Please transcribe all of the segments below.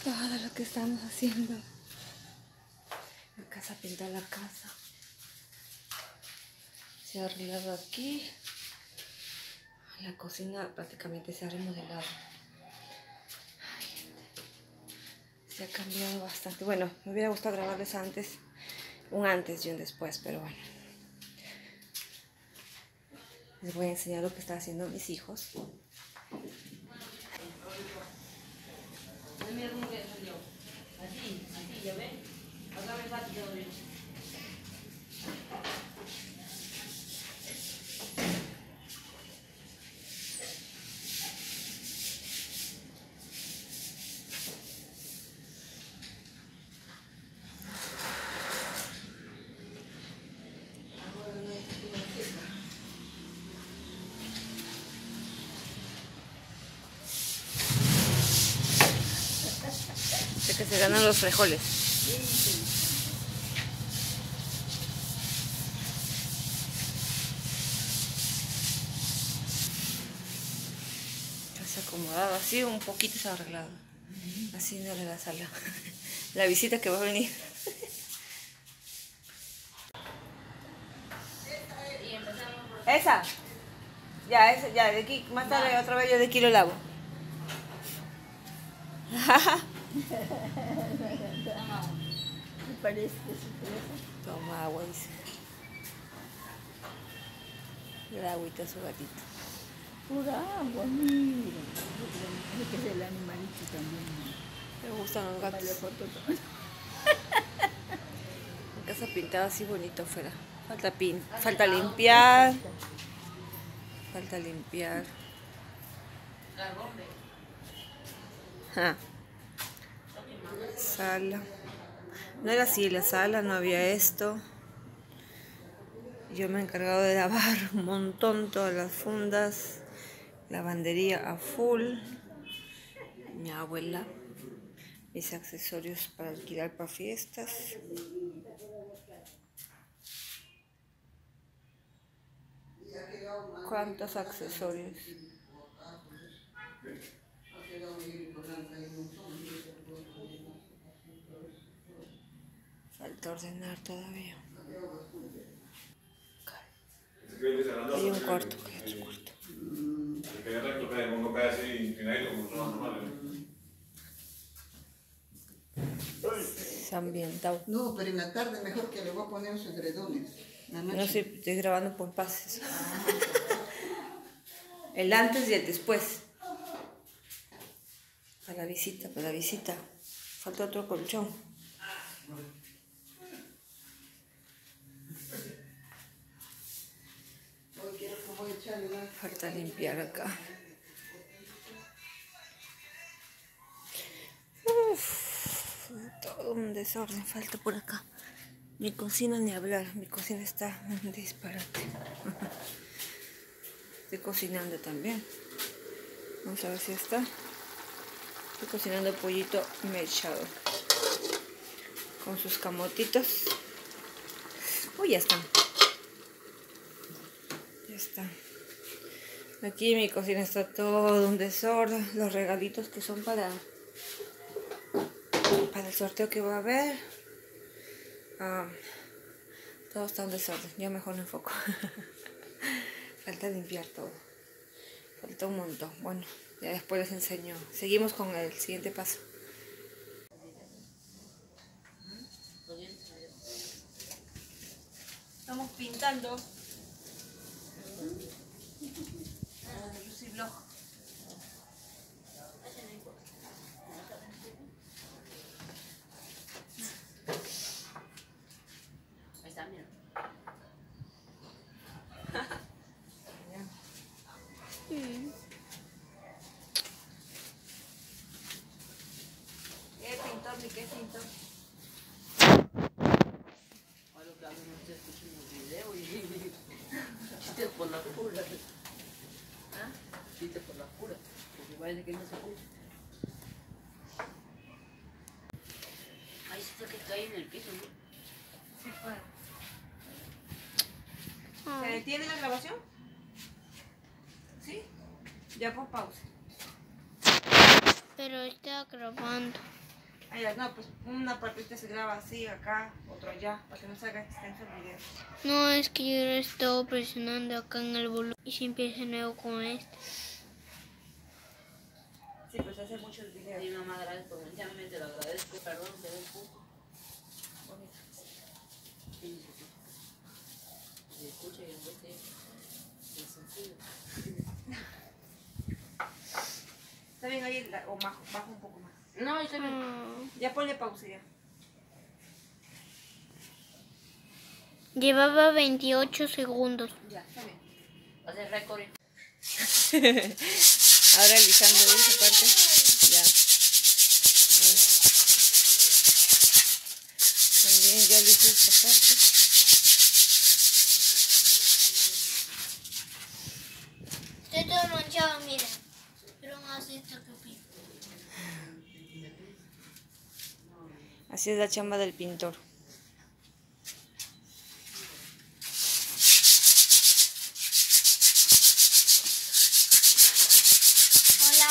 todo lo que estamos haciendo. La casa, pintar la casa. Se ha arreglado aquí. La cocina prácticamente se ha remodelado. Se ha cambiado bastante. Bueno, me hubiera gustado grabarles antes, un antes y un después, pero bueno. Les voy a enseñar lo que están haciendo mis hijos. Así, ya ven. Acá me falta todavía. De que se ganan los frijoles. Se ha acomodado así, un poquito se ha arreglado. Así no le da sala. La visita que va a venir. Esa. Ya, esa, ya, de aquí, más tarde otra vez yo de aquí lo lavo. Me parece que sí. Toma agua, dice. Le da agüita a su gatito. Pura agua, mira. Es que es el animalito también. Me gustan los gatos. Vale, foto todo. La casa pintada así bonito afuera. Falta limpiar. Falta limpiar. Ah. Sala. No era así la sala, no había esto. Yo me he encargado de lavar un montón todas las fundas. Lavandería a full. Mi abuela. Mis accesorios para alquilar para fiestas. ¿Cuántos accesorios? Falta ordenar todavía. Hay un cuarto, hay otro cuarto. Se ha ambientado. No, pero en la tarde mejor que le voy a poner sus edredones. No sé, estoy grabando por pases. El antes y el después. Para la visita. Falta otro colchón. Falta limpiar acá. Uf, todo un desorden falta por acá. Mi cocina ni hablar, mi cocina está un disparate. Estoy cocinando también. Vamos a ver si está. Estoy cocinando pollito mechado. Con sus camotitos. Uy, ya están. Ya está. Aquí en mi cocina está todo un desorden. Los regalitos que son para el sorteo que va a haber. Todo está en desorden. Ya mejor no enfoco. Falta limpiar todo. Falta un montón. Bueno, ya después les enseño. Seguimos con el siguiente paso. Estamos pintando. Lucy Vlog. Ahí está, mira. ¿Qué pintor ni qué pintor? Ahora que alguien no esté escuchando el video y chiste por la cura. ¿Ah? Chiste por la cura, porque parece que no se escucha. Ahí está que cae en el piso, ¿no? Sí, fue. ¿Se detiene la grabación? ¿Sí? Ya por pausa. Pero está grabando. Allá, no, pues una partita se graba así, acá, otro allá, para que no se haga extenso el video. No, es que yo he estado presionando acá en el volumen y si empieza nuevo con este. Sí, pues hace mucho el video. Sí, mamá, gracias por mencionarme, te lo agradezco. Perdón, te doy poco. Bonito. Sí, se escucha y después te sentido. Está bien ahí, o bajo un poco más. No, está bien. Ya ponle pausa ya. Llevaba 28 segundos. Ya, está bien. Va a ser récord. Ahora alisando esa parte. Ya. También ya alisé esta parte. Estoy todo manchado, mira. Pero más esto que pico. Así es la chamba del pintor. Hola.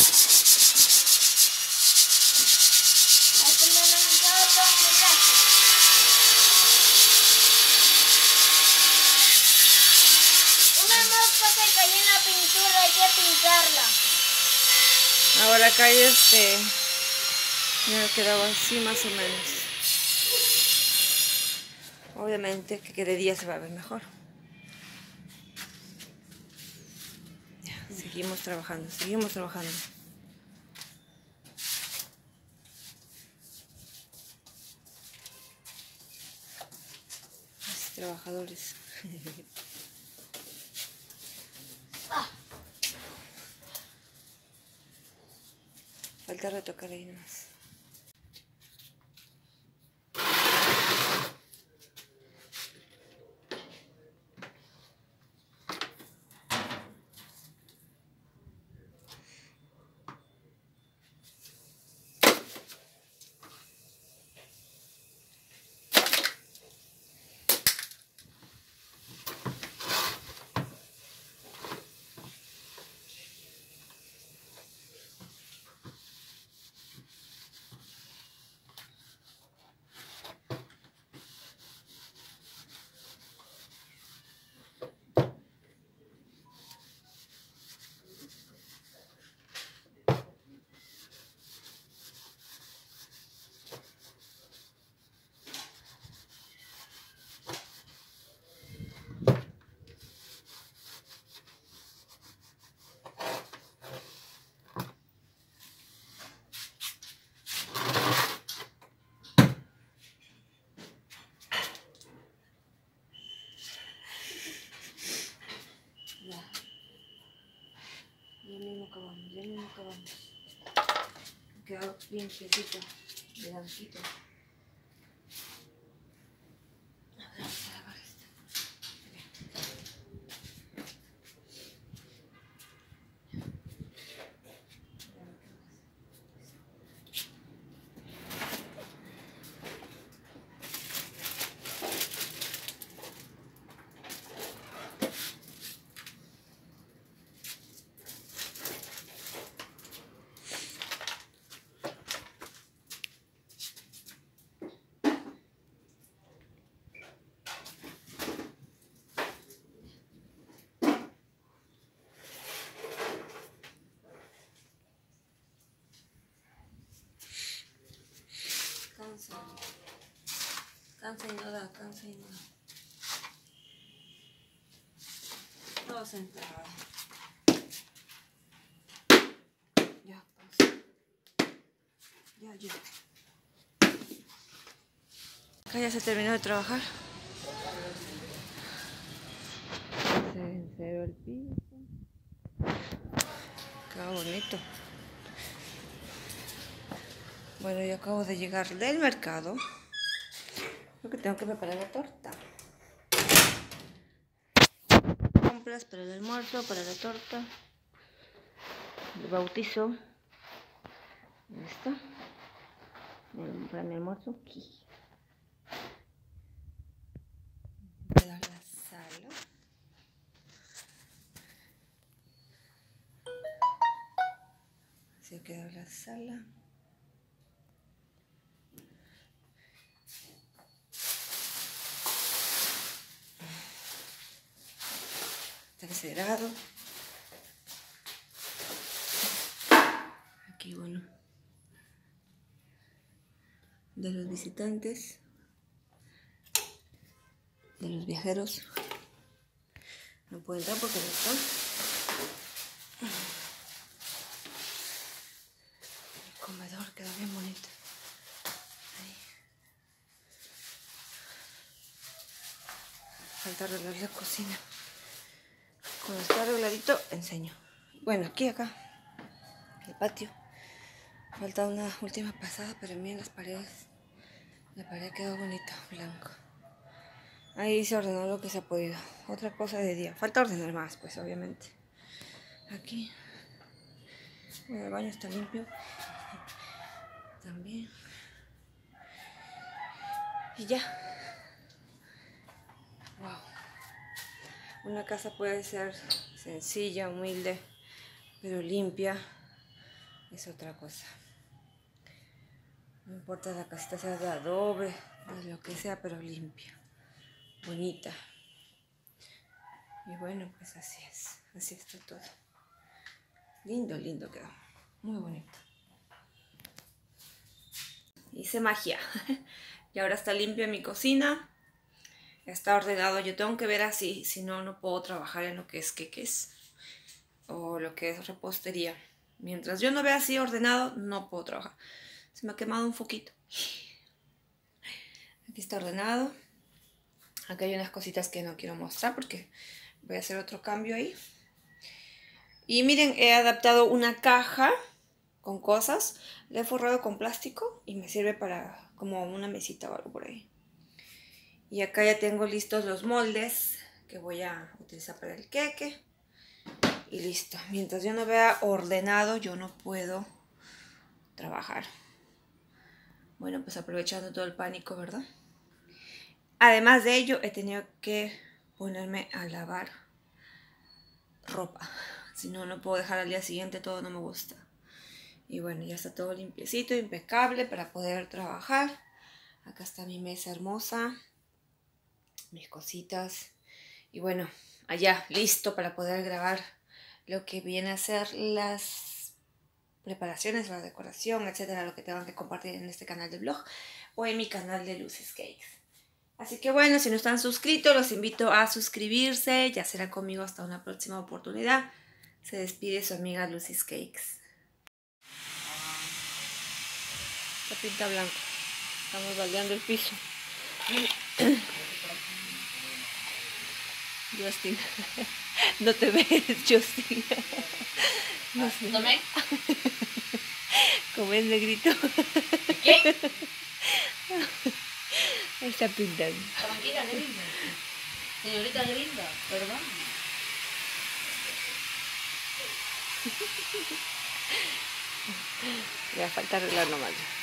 Aquí me han manchado todo mi brazo. Una mosca se cayó en la pintura, hay que pintarla. Ahora acá ya quedaba así más o menos. Obviamente que de día se va a ver mejor. Ya, seguimos trabajando, seguimos trabajando. Los trabajadores. Falta retocar ahí nomás. Ya mismo acabamos. Quedó bien quietito, de blanquito. Vamos a lavar esto. Cansa y no da, cansa y no da. Todo sentado. Ya, pausa. Ya. Acá ya se terminó de trabajar. Se enceró el piso. Quedó bonito. Bueno, yo acabo de llegar del mercado. Creo que tengo que preparar la torta. Compras para el almuerzo, para la torta. El bautizo. Esto. Para mi almuerzo. Aquí. Voy a dar la sala. Así queda la sala. está encerado. Aquí, bueno, de los visitantes, de los viajeros. No puedo entrar porque no está. El comedor queda bien bonito. Ahí. Falta arreglar la cocina. Cuando está arregladito, enseño. Bueno, aquí, acá, el patio. Falta una última pasada, pero miren las paredes. La pared quedó bonita, blanco. Ahí se ordenó lo que se ha podido. Otra cosa de día. Falta ordenar más, pues, obviamente. Aquí. Bueno, el baño está limpio. También. Y ya. Wow. Una casa puede ser sencilla, humilde, pero limpia es otra cosa. No importa la casita sea de adobe, de lo que sea, pero limpia, bonita. Y bueno, pues así es. Así está todo. Lindo, lindo quedó. Muy bonito. Hice magia. Y ahora está limpia mi cocina. Está ordenado. Yo tengo que ver así. Si no, no puedo trabajar en lo que es queques. O lo que es repostería. Mientras yo no vea así ordenado, no puedo trabajar. Se me ha quemado un foquito. Aquí está ordenado. Aquí hay unas cositas que no quiero mostrar porque voy a hacer otro cambio ahí. Y miren, he adaptado una caja con cosas. La he forrado con plástico y me sirve para como una mesita o algo por ahí. Y acá ya tengo listos los moldes que voy a utilizar para el queque. Y listo. Mientras yo no vea ordenado, yo no puedo trabajar. Bueno, pues aprovechando todo el pánico, ¿verdad? Además de ello, he tenido que ponerme a lavar ropa. Si no, no puedo dejar al día siguiente, todo no me gusta. Y bueno, ya está todo limpiecito, impecable para poder trabajar. Acá está mi mesa hermosa, mis cositas. Y bueno, allá, listo para poder grabar lo que viene a ser las preparaciones, la decoración, etcétera, lo que tengan que compartir en este canal de vlog o en mi canal de Lucy's Cakes. Así que bueno, si no están suscritos, los invito a suscribirse. Ya será conmigo hasta una próxima oportunidad. Se despide su amiga Lucy's Cakes. La pinta blanca. Estamos baldeando el piso. Justin. No te ves, Justin. No sé. ¿Tomé? Como es negrito. ¿Qué? Está pintando. Tranquila, gringa. Señorita gringa, perdón. Me va a falta arreglar nomás.